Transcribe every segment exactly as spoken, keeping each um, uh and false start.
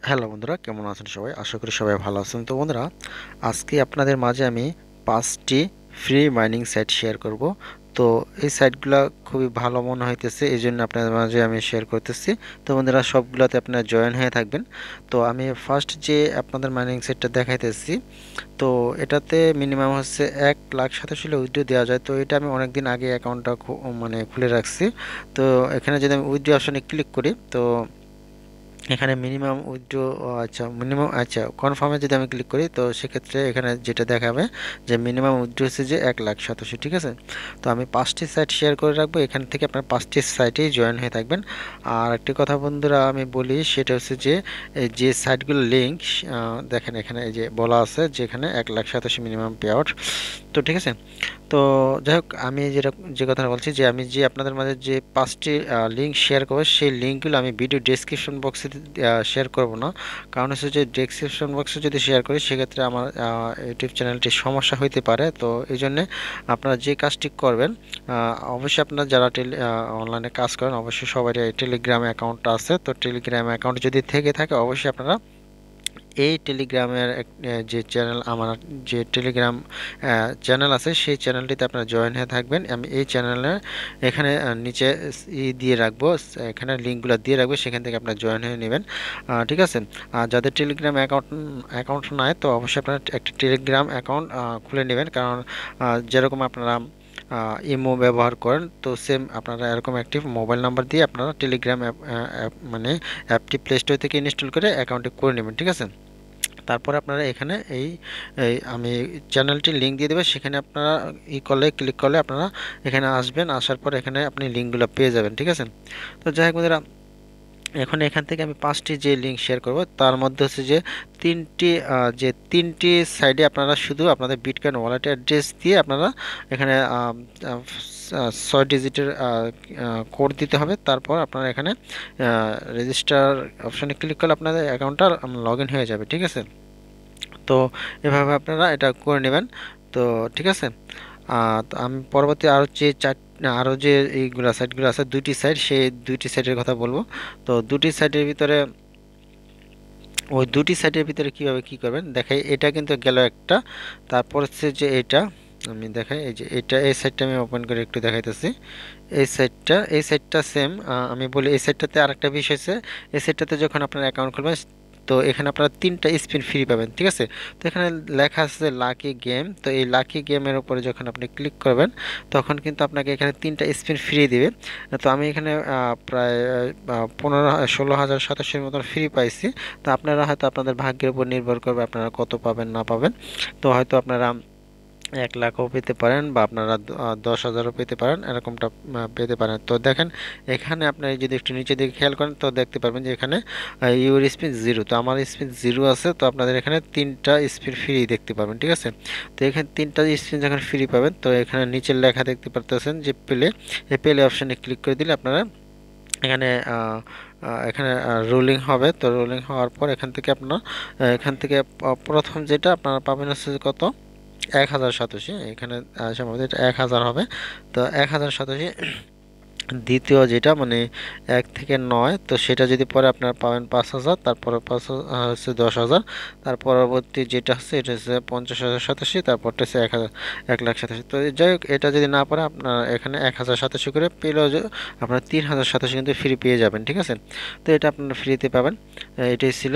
Hello বন্ধুরা, কেমন আছেন সবাই? আশা করি সবাই ভালো আছেন। তো বন্ধুরা, আজকে আপনাদের মাঝে আমি পাঁচটি ফ্রি মাইনিং সাইট শেয়ার করব। তো এই সাইটগুলো খুবই ভালো মনে হইতেছে, এই জন্য আপনাদের মাঝে আমি শেয়ার করতেছি। তো বন্ধুরা, সবগুলোতে আপনারা জয়েন হয়ে থাকবেন। তো আমি ফার্স্ট যে আপনাদের মাইনিং সাইটটা দেখাইতেছি, তো এটাতে মিনিমাম হচ্ছে এক লাখ সাতাশ হলে উইথড্র দেওয়া যায়। তো এটা আমি অনেক দিন আগে অ্যাকাউন্টটা মানে খুলে রাখছি। তো এখানে যদি আমি উইথড্র অপশানে ক্লিক করি, তো এখানে মিনিমাম উইথড্র, আচ্ছা মিনিমাম, আচ্ছা কনফার্মে যদি আমি ক্লিক করি, তো সেক্ষেত্রে এখানে যেটা দেখাবে যে মিনিমাম উইথড্র হচ্ছে যে এক লাখ সাতাশি। ঠিক আছে, তো আমি পাঁচটি সাইট শেয়ার করে রাখবো, এখান থেকে আপনার পাঁচটি সাইটেই জয়েন হয়ে থাকবেন। আর একটি কথা বন্ধুরা আমি বলি, সেটা হচ্ছে যে এই যে সাইটগুলো লিঙ্ক দেখেন, এখানে এই যে বলা আছে যে এখানে এক লাখ সাতাশি মিনিমাম পে আউট। তো ঠিক আছে, তো যাই হোক, আমি যেটা যে কথাটা বলছি, যে আমি যে আপনাদের মাঝে যে পাঁচটি লিঙ্ক শেয়ার করবো, সেই লিঙ্কগুলো আমি ভিডিও ডেসক্রিপশন বক্সে শেয়ার করব না। কারণ হচ্ছে যে ডেসক্রিপশন বক্সে যদি শেয়ার করি, সেক্ষেত্রে আমার ইউটিউব চ্যানেলটি সমস্যা হইতে পারে। তো এই জন্যে আপনারা যে কাজটি করবেন, আহ, অবশ্যই আপনারা যারা টেলি অনলাইনে কাজ করেন, অবশ্যই সবারই টেলিগ্রাম অ্যাকাউন্ট আছে। তো টেলিগ্রাম অ্যাকাউন্ট যদি থেকে থাকে, অবশ্যই আপনারা এই টেলিগ্রামের এক- আহ, যে চ্যানেল, আমার যে টেলিগ্রাম চ্যানেল আছে, সেই চ্যানেলটিতে আপনারা জয়েন হয়ে থাকবেন। আমি এই চ্যানেলে এখানে আহ, নিচে স- ই দিয়ে রাখবো, স- এখানে লিঙ্কগুলো দিয়ে রাখবো, সেখান থেকে আপনারা জয়েন হয়ে নেবেন। আহ, ঠিক আছে, আর যাদের টেলিগ্রাম অ্যাকাউন্ট অ্যাকাউন্ট নাই, তো অবশ্যই আপনারা একটা টেলিগ্রাম অ্যাকাউন্ট খুলে নেবেন। কারণ আহ, যেরকম আপনারা ইমো ব্যবহার করেন, তো সেম আপনারা এরকম একটি মোবাইল নাম্বার দিয়ে আপনারা টেলিগ্রাম অ্যাপ অ্যাপ মানে অ্যাপটি প্লে স্টোর থেকে ইনস্টল করে অ্যাকাউন্টে করে নেবেন। ঠিক আছে, তারপরে আপনারা এখানে এই এই আমি চ্যানেলটির লিঙ্ক দিয়ে দেবো, সেখানে আপনারা ই করলে ক্লিক করলে আপনারা এখানে আসবেন, আসার পর এখানে আপনি লিঙ্কগুলো পেয়ে যাবেন। ঠিক আছে, তো যাই হোক বন্ধুরা, এখন এখান থেকে আমি পাঁচটি যে লিঙ্ক শেয়ার করব, তার মধ্যে হচ্ছে যে তিনটি আহ, যে তিনটি সাইডে আপনারা শুধু আপনাদের বিটকয়েন ওয়ালেট অ্যাড্রেস দিয়ে আপনারা এখানে আম, আহ, আহ, ছয় ডিজিটের কোড দিতে হবে। তারপর আপনারা এখানে রেজিস্টার অপশানে ক্লিক করলে আপনাদের অ্যাকাউন্টটা লগ ইন হয়ে যাবে। ঠিক আছে, তো এভাবে আপনারা এটা করে নেবেন। তো ঠিক আছে, আহ, তো আমি পরবর্তী আরও যে চার আরও যে এইগুলা সাইটগুলো আছে, দুইটি সাইট, সেই দুইটি সাইটের কথা বলবো। তো দুটি সাইটের ভিতরে, ওই দুটি সাইটের ভিতরে কিভাবে কি করবেন দেখাই। এটা কিন্তু গেল একটা, তারপর হচ্ছে যে এটা আমি দেখাই, এই যে এটা, এই সাইটটা আমি ওপেন করে একটু দেখাইতেছি। এই সাইটটা এই সাইটটা সেম, আমি বলি এই সাইটটাতে আরেকটা বিষয় আছে। এই সাইটটাতে যখন আপনার অ্যাকাউন্ট খুলবেন, তো এখানে আপনারা তিনটা স্পিন ফ্রি পাবেন। ঠিক আছে, তো এখানে লেখা আছে লাকি গেম। তো এই লাকি গেমের উপরে যখন আপনি ক্লিক করবেন, তখন কিন্তু আপনাকে এখানে তিনটা স্পিন ফ্রি দিবে। তো আমি এখানে আহ, প্রায় আহ, পনেরো ষোলো হাজার সাতাশের মতন ফ্রি পাইছি। তো আপনারা হয়তো আপনাদের ভাগ্যের উপর নির্ভর করবে আপনারা কত পাবেন না পাবেন। তো হয়তো আপনারা এক লাখও পেতে পারেন, বা আপনারা দ- আহ, দশ হাজারও পেতে পারেন, এরকমটা আহ, পেতে পারেন। তো দেখেন, এখানে আপনার যদি একটু নিচে দিকে খেয়াল করেন, তো দেখতে পারবেন যে এখানে ইউর স্পিন জিরো। তো আমার স্পিন জিরো আছে, তো আপনাদের এখানে তিনটা স্পিন ফ্রি দেখতে পাবেন। ঠিক আছে, তো এখানে তিনটা স্পিন যখন ফ্রি পাবেন, তো এখানে নিচের লেখা দেখতে পারতেছেন যে প্লে, এই প্লে অপশানে ক্লিক করে দিলে আপনারা এখানে আহ, আহ, এখানে রোলিং হবে। তো রোলিং হওয়ার পর এখান থেকে আপনার আহ, এখান থেকে প- প্রথম যেটা আপনারা পাবেন হচ্ছে কত, এক হাজার সাতাশি। এখানে আহ, সম্ভবত এটা এক হাজার হবে। তো এক হাজার সাতাশি। দ্বিতীয় যেটা মানে এক থেকে নয়, তো সেটা যদি পরে আপনারা পাবেন পাঁচ হাজার, তারপরে পাঁচ হা- আহ, হচ্ছে দশ হাজার। তার পরবর্তী যেটা হচ্ছে এটা হচ্ছে পঞ্চাশ হাজার সাতাশি, তারপরটা হচ্ছে এক হাজার, এক লাখ সাতাশি। তো যাই হোক, এটা যদি না পারে আপনার এখানে এক হাজার সাতাশি করে পেলেও যে আপনার তিন হাজার সাতাশি কিন্তু ফ্রি পেয়ে যাবেন। ঠিক আছে, তো এটা আপনারা ফ্রিতে পাবেন। আহ, এটাই ছিল।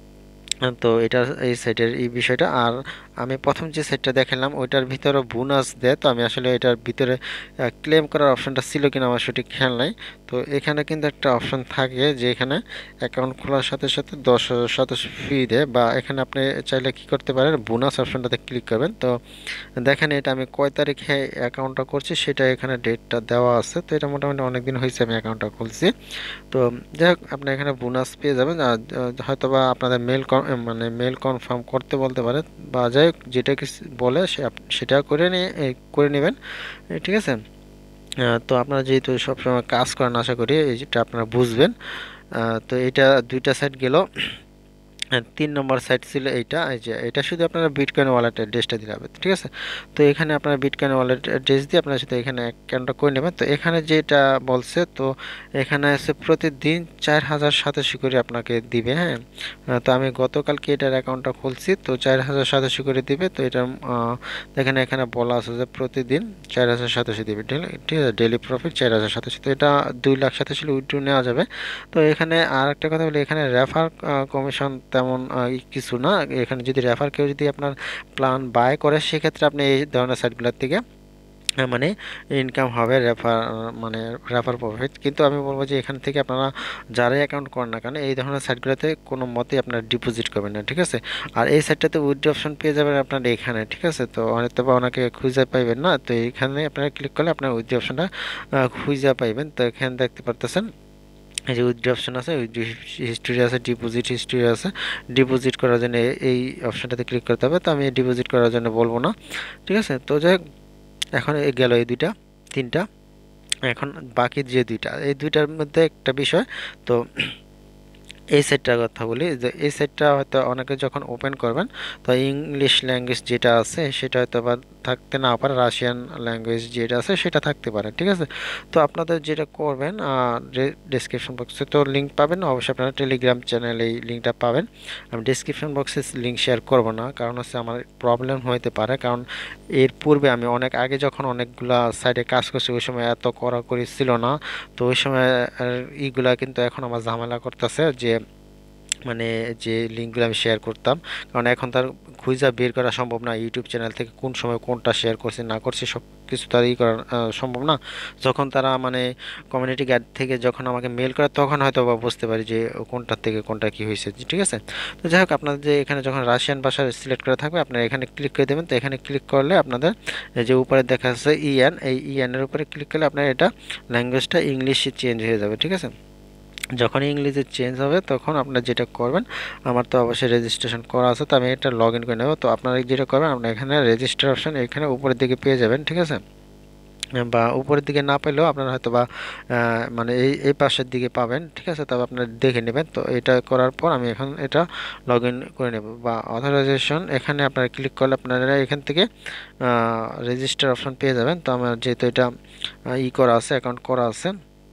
তো এটা এই সাইটের এই বিষয়টা। আর আমি প্রথম যে সাইটটা দেখালাম, ওইটার ভিতরে বোনাস দেয়। তো আমি আসলে এটার ভিতরে ক্লেম করার অপশনটা ছিল কিনা আমার সঠিক খেয়াল নাই। তো এখানে কিন্তু একটা অপশন থাকে যে এখানে অ্যাকাউন্ট খোলার সাথে সাথে দশ হাজার সাতাশ ফি দেয়, বা এখানে আপনি চাইলে কি করতে পারেন, বোনাস অপশনটাতে ক্লিক করবেন। তো দেখেন, এটা আমি কয় তারিখে অ্যাকাউন্টটা করছি সেটা এখানে ডেটটা দেওয়া আছে। তো এটা মোটামুটি অনেক দিন হয়েছে আমি অ্যাকাউন্টটা খুলছি। তো যাই হোক, আপনি এখানে বোনাস পেয়ে যাবেন। আর আহ, হয়তো বা আপনাদের মেল মানে মেল কনফার্ম করতে বলতে পারে, বা যাই হোক যেটা কি বলে সে আপ- সেটা করে নিয়ে এ, করে নেবেন। এ, ঠিক আছে, আহ, তো আপনারা যেহেতু সবসময় কাজ করেন, আশা করি এই যেটা আপনারা বুঝবেন। আহ, তো এটা দুইটা সাইড গেল। হ্যাঁ, তিন নম্বর সাইট ছিল এইটা, এই যে এটা শুধু আপনারা বিটকয়েন ওয়ালেট অ্যাড্রেসটা দিলে হবে, ঠিক আছে। তো এখানে আপনারা বিটকয়েন ওয়ালেট অ্যাড্রেস দিয়ে আপনারা শুধু এখানে অ্যাকাউন্টটা করে নেবেন। তো এখানে যেটা বলছে, তো এখানে আছে প্রতিদিন চার হাজার সাতাশি করে আপনাকে দিবে। হ্যাঁ, আহ, তো আমি গতকালকে এটার অ্যাকাউন্টটা খুলছি, তো চার হাজার সাতাশি করে দিবে। তো এটা দেখেন এখানে বলা আছে যে প্রতিদিন চার হাজার সাতাশি দিবে, ঠিক আছে, ডেলি প্রফিট চার হাজার সাতাশি। তো এটা দুই লাখ সাতাশি উইথড্র নেওয়া যাবে। তো এখানে আর একটা কথা বলি, এখানে রেফার কমিশন তেমন আহ, কিছু না। এখানে যদি রেফার কেউ যদি আপনার প্ল্যান বাই করে, সেক্ষেত্রে আপনি এই ধরনের সাইটগুলোর থেকে আহ, মানে ইনকাম হবে রেফার, মানে রেফার প্রফিট। কিন্তু আমি বলবো যে এখান থেকে আপনারা যারাই অ্যাকাউন্ট করেন না কেন, এই ধরনের সাইটগুলোতে কোনো মতেই আপনারা ডিপোজিট করবেন না, ঠিক আছে। আর এই সাইটটাতে উইথড্র অপশন পেয়ে যাবেন আপনার এখানে, ঠিক আছে। তো হয়তো বা ওনাকে খুঁজে পাইবেন না, তো এইখানে আপনারা ক্লিক করলে আপনার উইথড্র অপশনটা খুঁজে পাইবেন। তো এখানে দেখতে পারতেছেন এই যে উইথড্র অপশন আছে, উইথড্র হিস্ট্রি আছে, ডিপোজিট হিস্ট্রি আছে। ডিপোজিট করার জন্য এ- এই অপশনটাতে ক্লিক করতে হবে। তো আমি ডিপোজিট করার জন্য বলবো না, ঠিক আছে। তো যাই হোক, এখন এই গেল এই দুইটা, তিনটা। এখন বাকি যে দুইটা, এই দুইটার মধ্যে একটা বিষয়। তো এই সাইটটার কথা বলি, যে এই সাইটটা হয়তো অনেকে যখন ওপেন করবেন, তো ইংলিশ ল্যাঙ্গুয়েজ যেটা আছে সেটা হয়তো বা থাকতে না পারে, রাশিয়ান ল্যাঙ্গুয়েজ যেটা আছে সেটা থাকতে পারে, ঠিক আছে। তো আপনাদের যেটা করবেন, ডেসক্রিপশন বক্সে তো লিঙ্ক পাবেন, অবশ্যই আপনারা টেলিগ্রাম চ্যানেলে এই লিঙ্কটা পাবেন। আমি ডেসক্রিপশন বক্সে লিঙ্ক শেয়ার করব না, কারণ হচ্ছে আমার প্রবলেম হতে পারে। কারণ এর পূর্বে আমি অনেক আগে যখন অনেকগুলা সাইটে কাজ করছি, ওই সময় এত কড়াকড়ি ছিল না। তো ওই সময় আর ইগুলা কিন্তু এখন আমার ঝামেলা করতেছে, যে মানে যে লিঙ্কগুলো আমি শেয়ার করতাম, কারণ এখন তার খুঁজা বের করা সম্ভব না ইউটিউব চ্যানেল থেকে কোন সময় কোনটা শেয়ার করছি না করছি, সব কিছু তার ই করা আহ, সম্ভব না। যখন তারা মানে কমিউনিটি গাইড থেকে যখন আমাকে মেল করে, তখন হয়তো বা বুঝতে পারি যে কোনটার থেকে কোনটা কি হয়েছে, ঠিক আছে। তো যাই হোক, আপনাদের যে এখানে যখন রাশিয়ান ভাষা সিলেক্ট করা থাকবে, আপনারা এখানে ক্লিক করে দেবেন। তো এখানে ক্লিক করলে আপনাদের এই যে উপরে দেখা যাচ্ছে ইএন, এই ইএন এর উপরে ক্লিক করলে আপনার এটা ল্যাঙ্গুয়েজটা ইংলিশে চেঞ্জ হয়ে যাবে, ঠিক আছে। যখন ইংলিশে চেঞ্জ হবে, তখন আপনারা যেটা করবেন, আমার তো অবশ্যই রেজিস্ট্রেশন করা আছে, তো আমি এটা লগ ইন করে নেব। তো আপনারা যেটা করবেন, আপনারা এখানে রেজিস্টার অপশন এখানে উপরের দিকে পেয়ে যাবেন, ঠিক আছে। বা উপরের দিকে না পেলেও আপনারা হয়তো বা আহ, মানে এই এই পাশের দিকে পাবেন, ঠিক আছে। তবে আপনারা দেখে নেবেন। তো এটা করার পর আমি এখন এটা লগ ইন করে নেব, বা অথরাইজেশন এখানে আপনারা ক্লিক করলে আপনারা এখান থেকে রেজিস্টার অপশন পেয়ে যাবেন। তো আমার যেহেতু এটা আহ, ই করা আছে, অ্যাকাউন্ট করা আছে,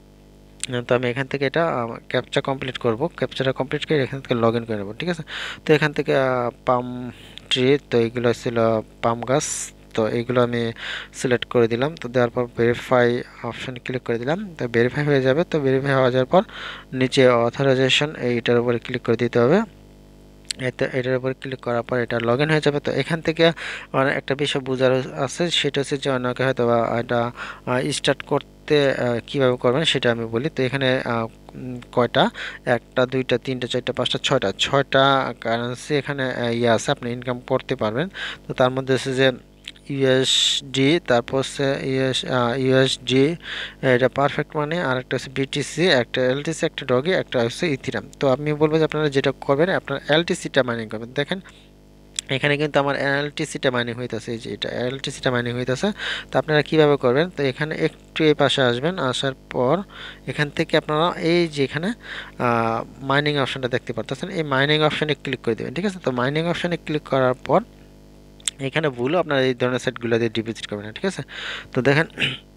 তো আমি এখান থেকে এটা ক্যাপচা কমপ্লিট করব। ক্যাপচাটা কমপ্লিট করে এখান থেকে লগ ইন করে নেব, ঠিক আছে। তো এখান থেকে পাম ট্রি, তো এইগুলো ছিল পাম গাছ। তো এইগুলো আমি সিলেক্ট করে দিলাম। তো দেওয়ার পর ভেরিফাই অপশানে ক্লিক করে দিলাম। তো ভেরিফাই হয়ে যাবে। তো ভেরিফাই হয়ে যাওয়ার পর নিচে অথরাইজেশন, এইটার উপরে ক্লিক করে দিতে হবে। এতে এটার উপর ক্লিক করার পর এটা লগ ইন হয়ে যাবে। তো এখান থেকে মানে একটা বিষয় বোঝার আছে, সেটা হচ্ছে যে অনেকে হয়তো বা এটা স্টার্ট করতে আহ, কিভাবে করবেন সেটা আমি বলি। তো এখানে আহ, উম, কয়টা, একটা দুইটা তিনটা চারটা পাঁচটা ছয়টা ছয়টা কারেন্সি এখানে আহ, ইয়ে আছে, আপনি ইনকাম করতে পারবেন। তো তার মধ্যে হচ্ছে যে ইউএসডি, তারপর হচ্ছে ইউএস ইউএসডি, এটা পারফেক্ট মানে, আর একটা হচ্ছে বিটিসি, একটা এলটিসি, একটা ডগি, একটা হচ্ছে ইথিরাম। তো আমি বলবো যে আপনারা যেটা করবেন, আপনার এলটিসিটা মাইনিং করবেন। দেখেন এখানে কিন্তু আমার এলটিসিটা মাইনিং হইতেছে, এই যে এটা এলটিসিটা মাইনিং হইতেছে। তো আপনারা কিভাবে করবেন, তো এখানে একটু এই পাশে আসবেন, আসার পর এখান থেকে আপনারা এই যে এখানে মাইনিং অপশনটা দেখতে পারতেছেন, এই মাইনিং অপশনে ক্লিক করে দেবেন, ঠিক আছে। তো মাইনিং অপশনে ক্লিক করার পর এখানে ভুলও আপনারা এই ধরনের সাইটগুলো দিয়ে ডিপোজিট করবেন না, ঠিক আছে। তো দেখেন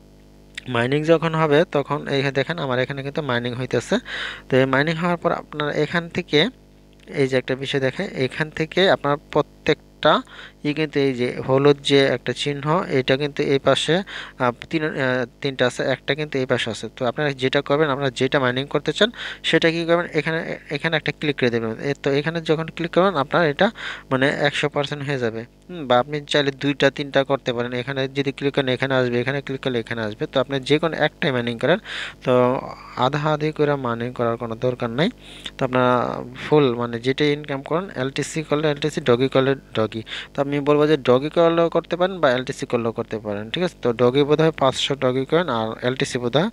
মাইনিং যখন হবে, তখন এইখানে দেখেন আমার এখানে কিন্তু মাইনিং হইতেছে। তো এই মাইনিং হওয়ার পর আপনার এখান থেকে এই যে একটা বিষয় দেখেন, এখান থেকে আপনার প্রত্যেকটা ই কিন্তু এই যে হলুদ যে একটা চিহ্ন, এটা কিন্তু এই পাশে আহ, তিন আহ, তিনটা আছে, একটা কিন্তু এই পাশে আছে। তো আপনারা যেটা করবেন, আপনারা যেটা মাইনিং করতে চান সেটা কি করবেন, এখানে এখানে একটা ক্লিক করে দেবেন। এ তো এখানে যখন ক্লিক করবেন, আপনার এটা মানে একশো পার্সেন্ট হয়ে যাবে। হুম, বা আপনি চাইলে দুইটা তিনটা করতে পারেন। এখানে যদি ক্লিক করেন এখানে আসবে, এখানে ক্লিক করলে এখানে আসবে। তো আপনি যে কোনো একটাই মাইনিং করেন। তো আধা আধি করে মাইনিং করার কোনো দরকার নাই। তো আপনারা ফুল মানে যেটা ইনকাম করেন, এলটিসি করলে এলটিসি, ডগি করলে ডগি। তো আমি বলবো যে ডগি করলেও করতে পারেন বা এলটিসি করলেও করতে পারেন, ঠিক আছে। তো ডগি বোধ হয় পাঁচশো ডগি করেন, আর এলটিসি বোধ হয়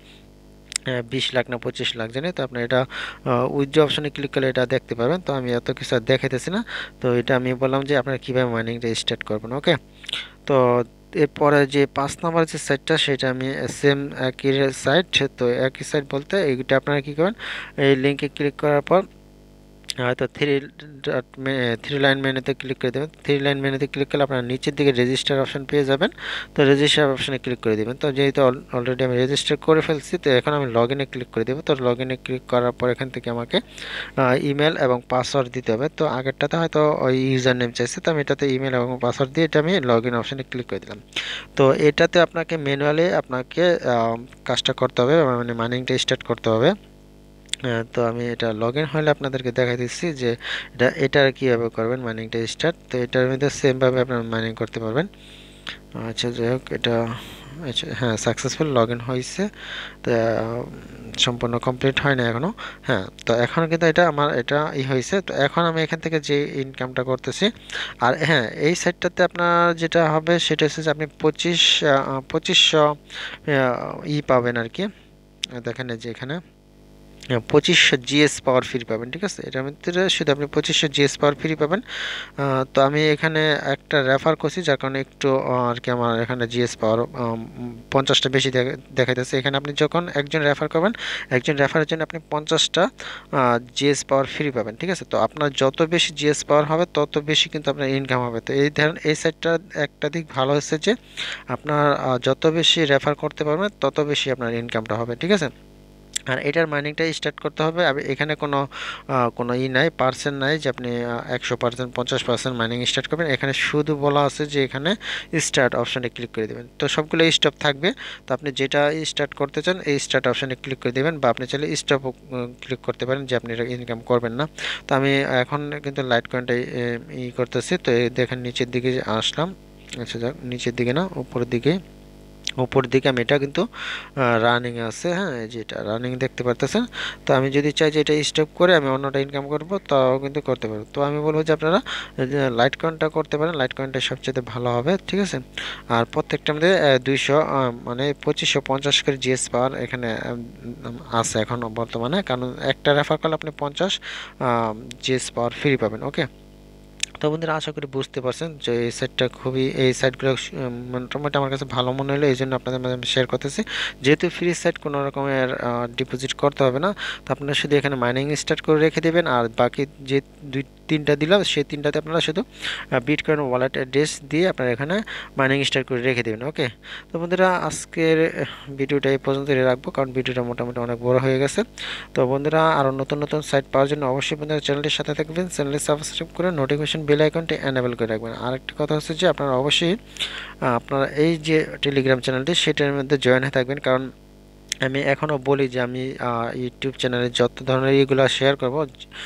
বিশ লাখ না পঁচিশ লাখ জানি। তো আপনি এটা উইথড্র অপশনে ক্লিক করলে এটা দেখতে পাবেন। তো আমি এত কিছু আর দেখাইতেছি না। তো এটা আমি বললাম যে আপনারা কীভাবে মাইনিংটা স্টার্ট করবেন, ওকে। তো এরপরে যে পাঁচ নাম্বার যে সাইটটা, সেটা আমি সেম একই সাইট। তো একই সাইট বলতে এইটা আপনারা কী করেন, এই লিঙ্কে ক্লিক করার পর হয়তো থ্রি ডট থ্রি লাইন মেনুতে ক্লিক করে দেবেন। থ্রি লাইন মেনুতে ক্লিক করলে আপনারা নিচের দিকে রেজিস্টার অপশন পেয়ে যাবেন। তো রেজিস্টার অপশনে ক্লিক করে দেবেন। তো যেহেতু অলরেডি আমি রেজিস্টার করে ফেলছি, তো এখন আমি লগ ইনে ক্লিক করে দেবো। তো লগ ইনে ক্লিক করার পর এখান থেকে আমাকে ইমেল এবং পাসওয়ার্ড দিতে হবে। তো আগেরটাতে হয়তো ওই ইউজার নেম চাইছে, তো আমি এটাতে ইমেল এবং পাসওয়ার্ড দিয়ে এটা আমি লগ ইন অপশনে ক্লিক করে দিলাম। তো এটাতে আপনাকে ম্যানুয়ালি আপনাকে কাজটা করতে হবে, মানে মাইনিংটা স্টার্ট করতে হবে। তো আমি এটা লগ ইন হলে আপনাদেরকে দেখাই দিচ্ছি যে এটা এটার কীভাবে করবেন মাইনিংটা স্টার্ট। তো এটার মধ্যে সেমভাবে আপনারা মাইনিং করতে পারবেন। আচ্ছা, যাই হোক, এটা আচ্ছা, হ্যাঁ, সাকসেসফুল লগ ইন হয়েছে। তো সম্পূর্ণ কমপ্লিট হয় না এখনও। হ্যাঁ, তো এখন কিন্তু এটা আমার এটা ই হয়েছে। তো এখন আমি এখান থেকে যে ইনকামটা করতেছি, আর হ্যাঁ, এই সাইটটাতে আপনার যেটা হবে সেটা হচ্ছে যে আপনি পঁচিশ পঁচিশশো ই পাবেন আর কি। দেখেন যে এখানে পঁচিশশো জিএস পাওয়ার ফ্রি পাবেন, ঠিক আছে। এটার মধ্যে শুধু আপনি পঁচিশশো জিএস পাওয়ার ফ্রি পাবেন। তো আমি এখানে একটা রেফার করছি, যার কারণে একটু আর কি আমার এখানে জিএস পাওয়ার পঞ্চাশটা বেশি দেখাইতেছে। এখানে আপনি যখন একজন রেফার করবেন, একজন রেফারের জন্য আপনি পঞ্চাশটা জিএস পাওয়ার ফ্রি পাবেন, ঠিক আছে। তো আপনার যত বেশি জিএস পাওয়ার হবে তত বেশি কিন্তু আপনার ইনকাম হবে। তো এই ধরেন এই সাইটটা একটা দিক ভালো হচ্ছে যে আপনার যত বেশি রেফার করতে পারবেন তত বেশি আপনার ইনকামটা হবে, ঠিক আছে। আর এটার মাইনিংটা স্টার্ট করতে হবে। এখানে কোনো কোনো ই নাই, পার্সেন্ট নাই যে আপনি একশো পার্সেন্ট পঞ্চাশ পার্সেন্ট মাইনিং স্টার্ট করবেন। এখানে শুধু বলা আছে যে এখানে স্টার্ট অপশানে ক্লিক করে দেবেন। তো সবগুলো স্টপ থাকবে। তো আপনি যেটা স্টার্ট করতে চান এই স্টার্ট অপশানে ক্লিক করে দেবেন, বা আপনি চাইলে স্টপ ক্লিক করতে পারেন যে আপনি এটা ইনকাম করবেন না। তো আমি এখন কিন্তু লাইট কয়েনটা ই করতেছি। তো দেখেন নিচের দিকে আসলাম। আচ্ছা, যাক, নিচের দিকে না, উপরের দিকে, উপর দিকে আমি এটা কিন্তু রানিং আছে। হ্যাঁ, এই যে এটা রানিং দেখতে পারতেছেন। তো আমি যদি চাই যে এটা স্টপ করে আমি অন্যটা ইনকাম করব, তাও কিন্তু করতে পারবো। তো আমি বলবো যে আপনারা লাইট কয়েনটা করতে পারেন, লাইট কয়েনটা সবচেয়ে ভালো হবে, ঠিক আছে। আর প্রত্যেকটার মধ্যে দুইশো মানে পঁচিশশো পঞ্চাশ করে জিএস পাওয়ার এখানে আছে এখন বর্তমানে, কারণ একটা রেফার করলে আপনি পঞ্চাশ জিএস পাওয়ার ফ্রি পাবেন। ওকে, তো বন্ধুরা, আশা করি বুঝতে পারছেন যে এই সাইটটা খুবই, এই সাইটগুলো মোটামুটি আমার কাছে ভালো মনে হলো, এই জন্য আপনাদের মাঝে আমি শেয়ার করতেছি। যেহেতু ফ্রি সাইট, কোনো রকমের ডিপোজিট করতে হবে না। তো আপনারা শুধু এখানে মাইনিং স্টার্ট করে রেখে দেবেন, আর বাকি যে দুই তিনটা দিলাম সেই তিনটাতে আপনারা শুধু বিটকয়েন ওয়ালেট অ্যাড্রেস দিয়ে আপনারা এখানে মাইনিং স্টার্ট করে রেখে দেবেন। ওকে, তো বন্ধুরা, আজকের ভিডিওটা এই পর্যন্তই রাখবো, কারণ ভিডিওটা মোটামুটি অনেক বড় হয়ে গেছে। তো বন্ধুরা, আরও নতুন নতুন সাইট পাওয়ার জন্য অবশ্যই বন্ধুরা চ্যানেলটির সাথে থাকবেন, চ্যানেলটি সাবস্ক্রাইব করে নোটিফিকেশন বেল আইকনটি এনেবল করে রাখবেন। আরেকটি কথা হচ্ছে যে আপনারা অবশ্যই আপনারা এই যে টেলিগ্রাম চ্যানেলটি সেটার মধ্যে জয়েন হয়ে থাকবেন, কারণ আমি এখনও বলি যে আমি ইউটিউব চ্যানেলে যত ধরনের ইগুলো শেয়ার করব,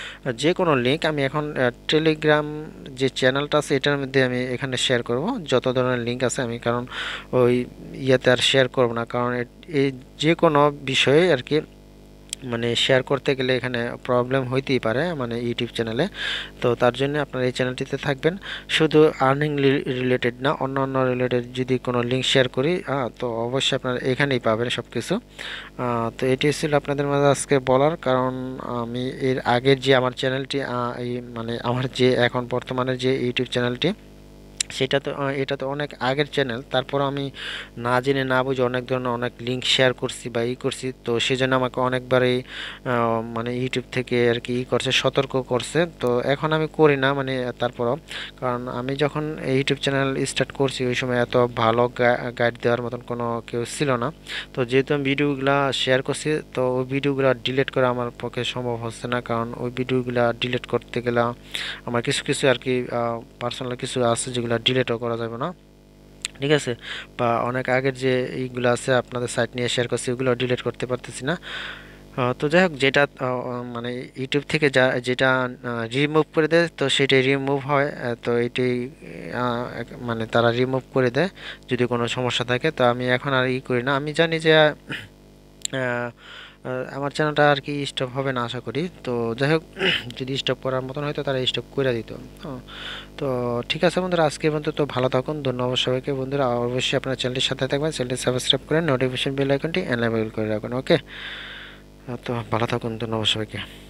যে কোনো লিঙ্ক আমি এখন টেলিগ্রাম যে চ্যানেলটা আছে এটার মধ্যে আমি এখানে শেয়ার করব, যত ধরনের লিঙ্ক আছে আমি, কারণ ওই ইয়েতে আর শেয়ার করব না, কারণ এই যে কোনো বিষয়ে আর কি মানে শেয়ার করতে গেলে এখানে প্রবলেম হইতেই পারে, মানে ইউটিউব চ্যানেলে। তো তার জন্য আপনারা এই চ্যানেলটিতে থাকবেন। শুধু আর্নিং রিলেটেড না, অন্য অন্য রিলেটেড যদি কোনো লিঙ্ক শেয়ার করি তো অবশ্যই আপনারা এখানেই পাবেন সব কিছু। তো এটি ছিল আপনাদের মাঝে আজকে বলার, কারণ আমি এর আগের যে আমার চ্যানেলটি এই মানে আমার যে এখন বর্তমানে যে ইউটিউব চ্যানেলটি, সেটা তো এটা তো অনেক আগের চ্যানেল, তারপর আমি না জেনে না বুঝে অনেক ধরনের অনেক লিঙ্ক শেয়ার করছি বা ই করছি। তো সেজন্য আমাকে অনেকবারই মানে ইউটিউব থেকে আর কি ই করছে, সতর্ক করছে। তো এখন আমি করি না, মানে তারপরও, কারণ আমি যখন ইউটিউব চ্যানেল স্টার্ট করছি ওই সময় এত ভালো গাইড দেওয়ার মতন কোনো কেউ ছিল না। তো যেহেতু আমি ভিডিওগুলো শেয়ার করছি, তো ওই ভিডিওগুলো ডিলিট করা আমার পক্ষে সম্ভব হচ্ছে না, কারণ ওই ভিডিওগুলো ডিলিট করতে গেলে আমার কিছু কিছু আর কি পার্সোনাল কিছু আছে যেগুলো ডিলিটও করা যাবে না, ঠিক আছে। বা অনেক আগের যে এইগুলো আছে আপনাদের সাইট নিয়ে শেয়ার করছি ওগুলো ডিলিট করতে পারতেছি না। তো যাই হোক, যেটা মানে ইউটিউব থেকে যা যেটা রিমুভ করে দেয় তো সেটাই রিমুভ হয়। তো এটাই মানে তারা রিমুভ করে দেয় যদি কোনো সমস্যা থাকে। তো আমি এখন আর ই করি না, আমি জানি যে আমার চ্যানেলটা আর কি স্টপ হবে না আশা করি। তো যাই হোক, যদি স্টপ করার মতন হয়তো তারা স্টপ করে দিত। তো ঠিক আছে বন্ধুরা, আজকে পর্যন্ত তো ভালো থাকুন, ধন্যবাদ সবাইকে। বন্ধুরা, অবশ্যই আপনার চ্যানেলটির সাথে থাকবেন, চ্যানেলটি সাবস্ক্রাইব করেন, নোটিফিকেশন বেল আইকনটি এনেবল করে রাখুন। ওকে, তো ভালো থাকুন, ধন্যবাদ সবাইকে।